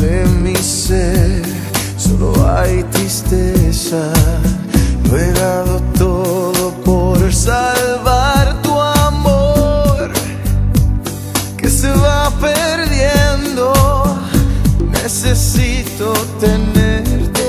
de mi ser solo hay tristeza. Lo he dado todo por salvar tu amor, que se va perdiendo. Necesito tenerte.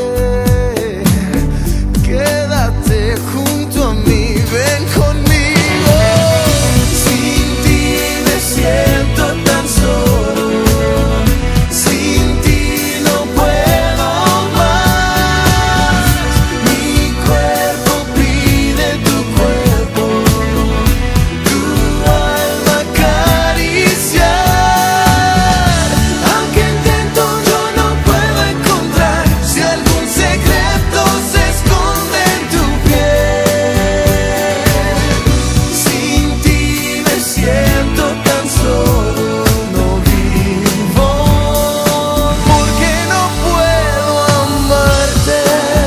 Quédate junto a mí, ven conmigo. Sin ti me siento tan solo. Sin ti no puedo más. Mi cuerpo pide tu cuerpo, tu alma acariciar. Aunque intento yo no puedo encontrar si algún secreto se esconde en tu piel. Sin ti me siento tan solo, no vivo porque no puedo amarte.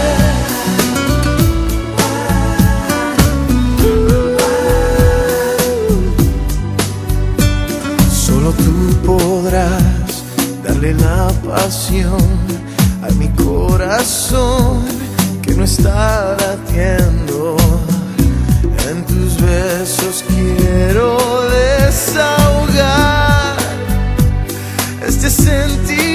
Solo tú podrás darle la pasión a mi corazón que no está latiendo. En tus besos quiero desahogar este sentimiento.